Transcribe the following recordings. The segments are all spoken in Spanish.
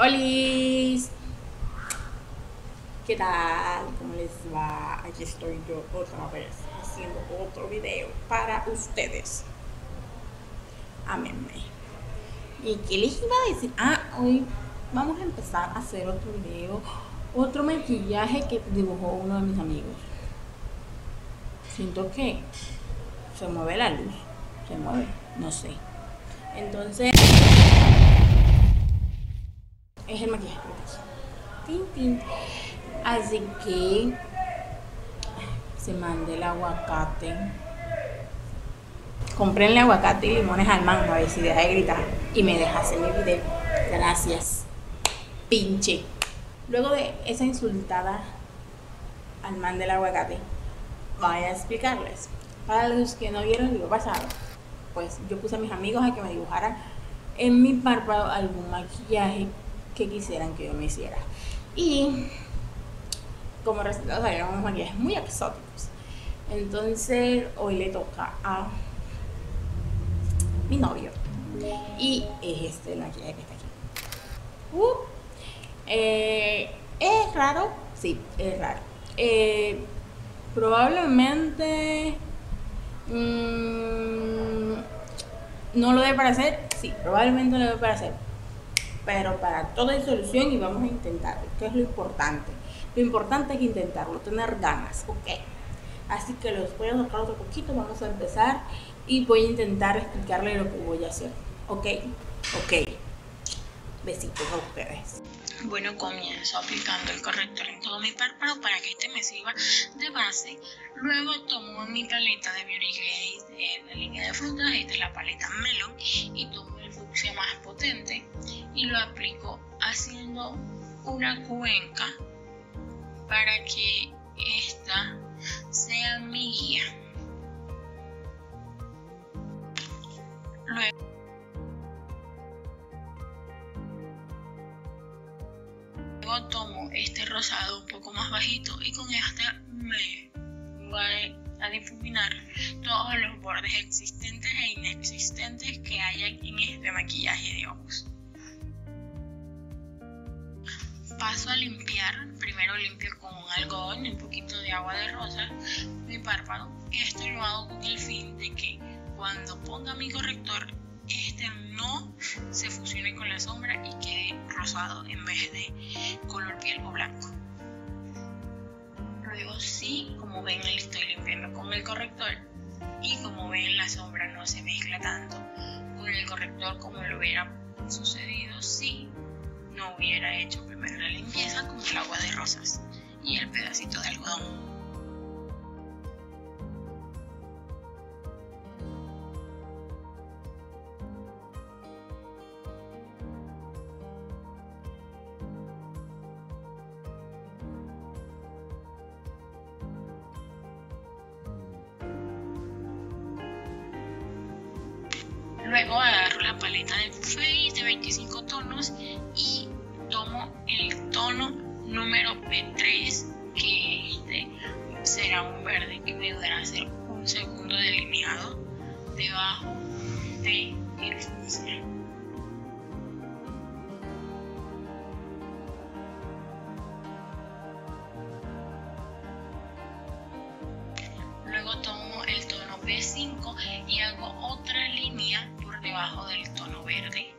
Olis, ¿qué tal? ¿Cómo les va? Aquí estoy yo otra vez haciendo otro video para ustedes. Ámenme. ¿Y qué les iba a decir? Hoy vamos a empezar a hacer otro video, otro maquillaje que dibujó uno de mis amigos. Siento que se mueve la luz, se mueve, no sé. Entonces, es el maquillaje que tin, tin. Así que se mande el aguacate. Comprenle aguacate y limones al mango, a ver si deja de gritar y me deja hacer mi video. Gracias, pinche. Luego de esa insultada al man del aguacate, voy a explicarles. Para los que no vieron el video pasado, pues yo puse a mis amigos a que me dibujaran en mi párpado algún maquillaje que quisieran que yo me hiciera. Y como resultado salieron unos maquillajes muy exóticos. Entonces hoy le toca a mi novio. Y es este el maquillaje que está aquí. ¿Es raro? Sí, es raro. Probablemente no lo debe para hacer. Sí, probablemente no lo debe para hacer. Pero para todo hay solución y vamos a intentarlo, que es lo importante. Lo importante es intentarlo, tener ganas, ¿ok? Así que los voy a sacar otro poquito, vamos a empezar y voy a intentar explicarle lo que voy a hacer, ¿ok? Ok. Besitos a ustedes. Bueno, comienzo aplicando el corrector en todo mi párpado para que este me sirva de base. Luego tomo mi paleta de Beauty Glade de la línea de frutas, esta es la paleta Melon, y tomo el fucsia más potente y lo aplico haciendo una cuenca para que esta sea mi guía. Luego tomo este rosado un poco más bajito y con este me voy a difuminar todos los bordes existentes e inexistentes que hayan en este maquillaje de ojos. Paso a limpiar, primero limpio con un algodón y un poquito de agua de rosa mi párpado. Esto lo hago con el fin de que cuando ponga mi corrector este no se fusione con la sombra y quede rosado en vez de color piel o blanco. Luego sí, como ven, le estoy limpiando con el corrector y como ven la sombra no se mezcla tanto con el corrector como lo hubiera sucedido si no hubiera hecho primero la limpieza con el agua de rosas y el pedacito de algodón. Luego agarro la paleta de Too Faced de 25 tonos y tomo el tono número P3, que este será un verde que me ayudará a hacer un segundo delineado debajo de el fucsia. Luego tomo el tono B5 y hago otra línea por debajo del tono verde.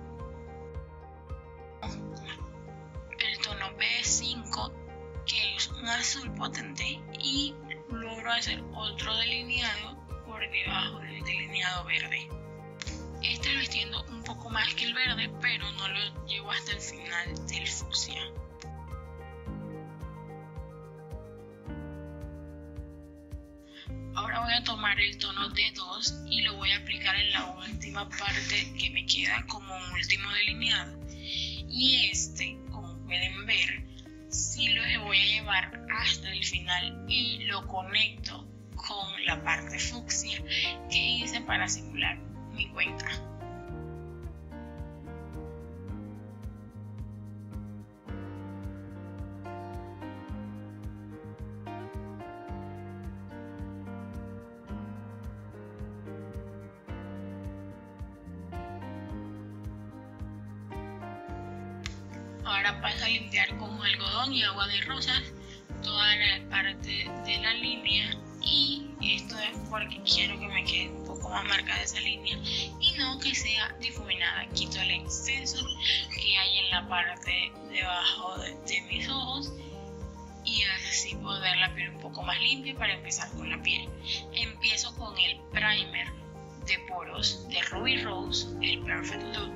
El tono B5, que es un azul potente, y logro hacer otro delineado por debajo del delineado verde. Este lo extiendo un poco más que el verde, pero no lo llevo hasta el final del fucsia. Ahora voy a tomar el tono D2 y lo voy a aplicar en la última parte que me queda como un último delineado. Y este, como pueden ver, sí lo voy a llevar hasta el final y lo conecto con la parte fucsia que hice para simular mi cuenca. Ahora paso a limpiar con algodón y agua de rosas toda la parte de la línea, y esto es porque quiero que me quede un poco más marcada esa línea y no que sea difuminada. Quito el exceso que hay en la parte debajo de mis ojos y así puedo ver la piel un poco más limpia. Para empezar con la piel, empiezo con el primer de poros de Ruby Rose, el Perfect Look.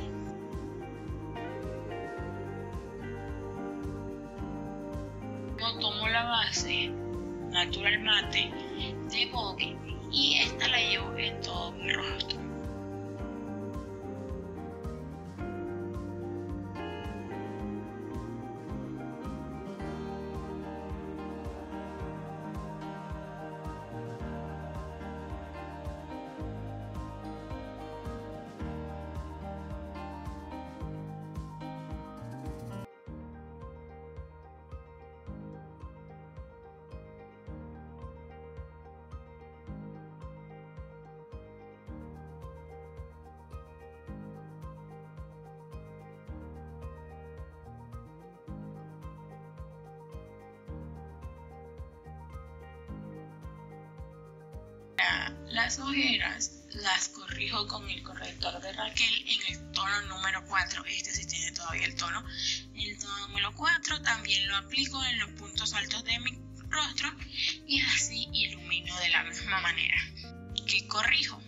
Tomo la base Natural Mate de Vogue y esta la llevo en todo mi rostro. Las ojeras las corrijo con el corrector de Raquel en el tono número 4. Este sí tiene todavía el tono número 4. También lo aplico en los puntos altos de mi rostro y así ilumino de la misma manera que corrijo.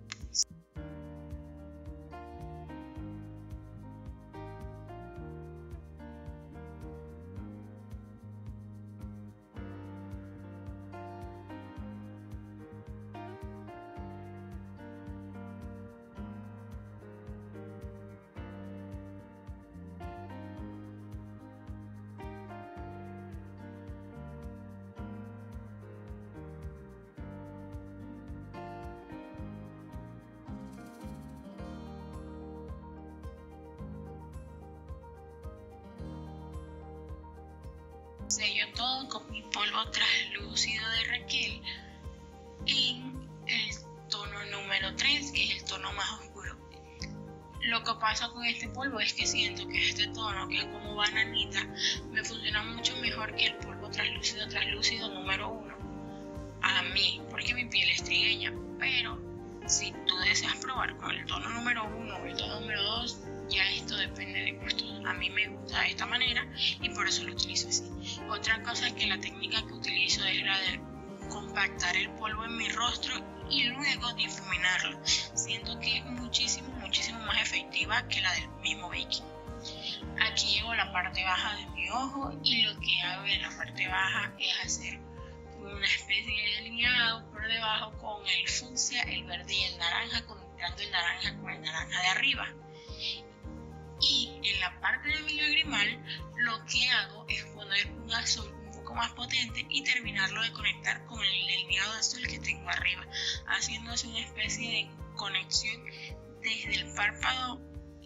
Sello todo con mi polvo translúcido de Raquel en el tono número 3, que es el tono más oscuro. Lo que pasa con este polvo es que siento que este tono, que es como bananita, me funciona mucho mejor que el polvo translúcido número 1 a mí, porque mi piel es trigueña. Pero si tú deseas probar con el tono número 1 o el tono número 2, ya esto depende de gustos. A mí me gusta de esta manera y por eso lo utilizo así. Otra cosa es que la técnica que utilizo es la de compactar el polvo en mi rostro y luego difuminarlo. Siento que es muchísimo más efectiva que la del mismo baking. Aquí llevo la parte baja de mi ojo y lo que hago en la parte baja es hacer una especie de delineado por debajo con el fucsia, el verde y el naranja, conectando el naranja con el naranja de arriba. Y en la parte de mi lagrimal lo que hago es poner un azul un poco más potente y terminarlo de conectar con el delineado azul que tengo arriba, haciendo así una especie de conexión desde el párpado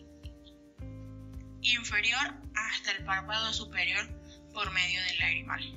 inferior hasta el párpado superior por medio del lagrimal.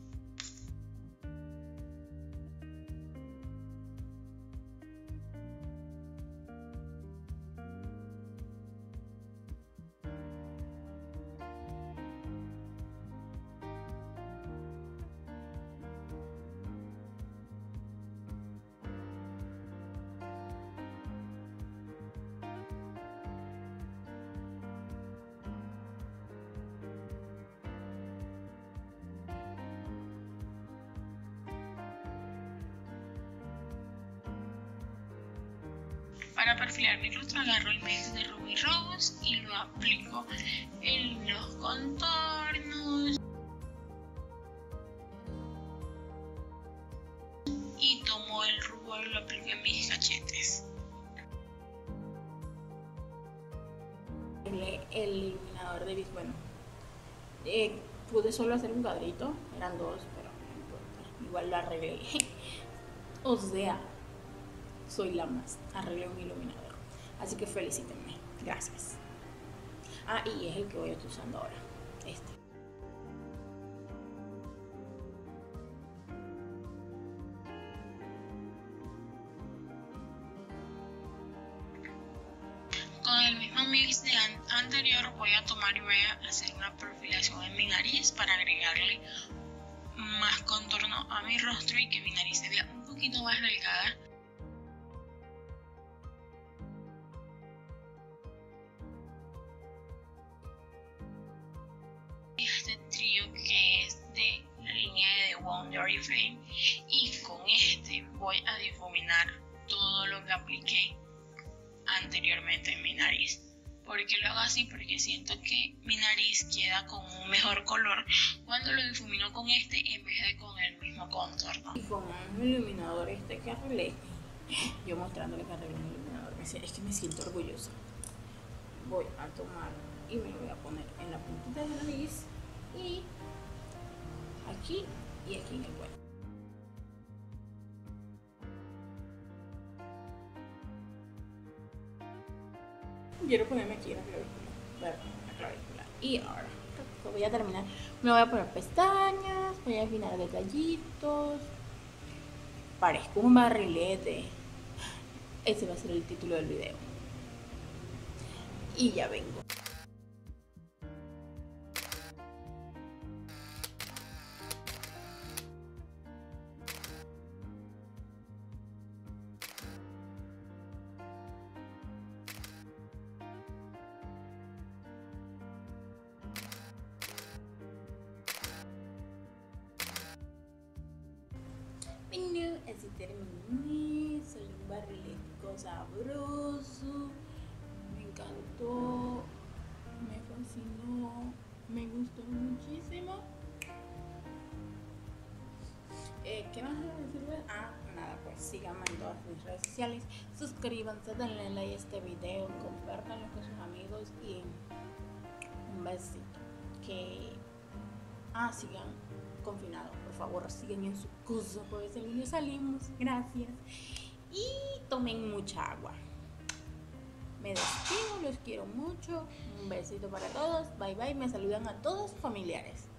Para perfilar mi rostro agarro el mix de Ruby Rose y lo aplico en los contornos y tomo el rubor y lo aplico en mis cachetes. El iluminador de Bis, bueno, pude solo hacer un cuadrito, eran dos, pero no importa, igual lo arreglé. O sea, soy la más, arreglé un iluminador, así que felicítenme, gracias. Y es el que voy a estar usando ahora, este. Con el mismo mix de anterior voy a tomar y voy a hacer una perfilación en mi nariz para agregarle más contorno a mi rostro y que mi nariz se vea un poquito más delgada. Este trío que es de la línea de The Wonder Oriflame, y con este voy a difuminar todo lo que apliqué anteriormente en mi nariz. ¿Por qué lo hago así? Porque siento que mi nariz queda con un mejor color cuando lo difumino con este en vez de con el mismo contorno. Y con un iluminador que arreglé, yo mostrándole que arreglé un iluminador, es que me siento orgullosa. Voy a tomar y me lo voy a poner en la puntita de la nariz y aquí y aquí en el cuello. Quiero ponerme aquí la clavícula. Y ahora voy a terminar. Me voy a poner pestañas, voy a afinar detallitos. Parezco un barrilete. Ese va a ser el título del video. Y ya vengo. Bueno, así terminé. Soy un barriletico sabroso. Me encantó, me fascinó, me gustó muchísimo. ¿Qué más voy a decirles? Nada, pues síganme en todas mis redes sociales, suscríbanse, denle like a este video, compártanlo con sus amigos y un besito. Sigan confinados, por favor, sigan en su cosa, porque si el niño salimos, gracias. Y tomen mucha agua. Me despido, los quiero mucho. Un besito para todos. Bye bye. Me saludan a todos sus familiares.